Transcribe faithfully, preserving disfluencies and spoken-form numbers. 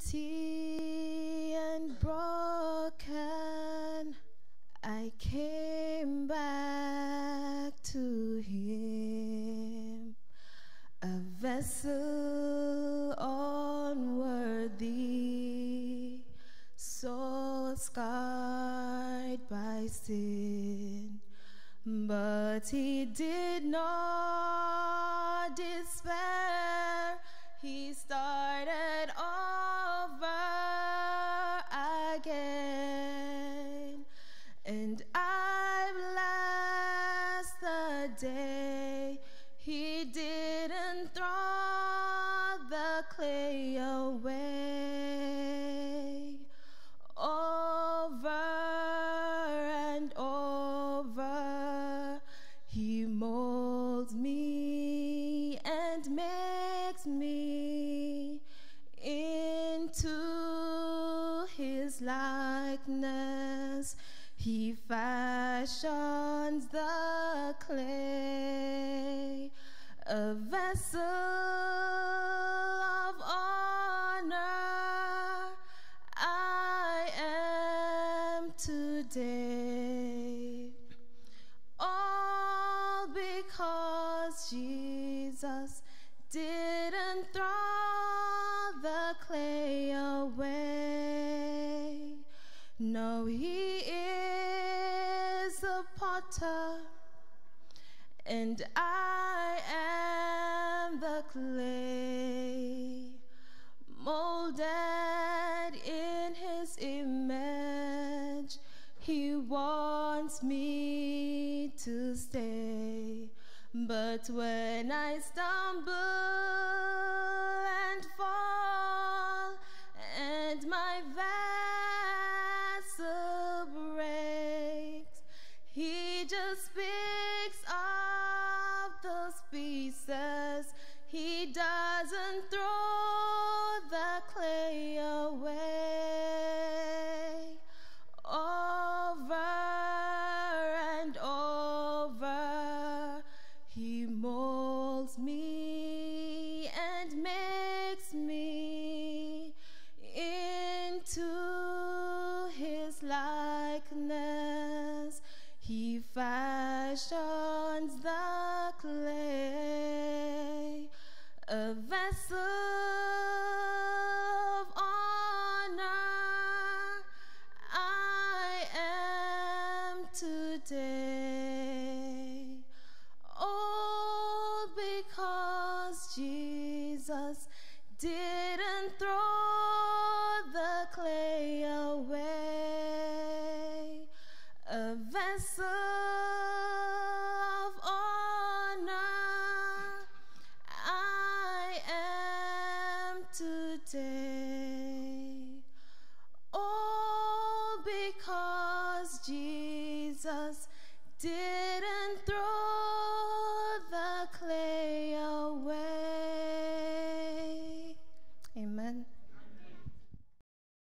empty and broken, I came back to him, a vessel unworthy, so scarred by sin. But he did not despair. He started over again. And I bless the day he didn't throw the clay away. Over and over he molds me and makes me into his likeness. He fashions the clay, a vessel of honor I am today. All because Jesus didn't throw the clay away. No, he is a potter, and I am the clay, molded in his image. He wants me to stay. But when I stumble and fall, and my vessel breaks, he just picks up those pieces. He doesn't throw the clay away. Over and over he molds me and makes me into his likeness. He fashions the clay, a vessel of honor I am today. All because Jesus didn't throw the clay away, a vessel of honor I am today. All because Jesus didn't throw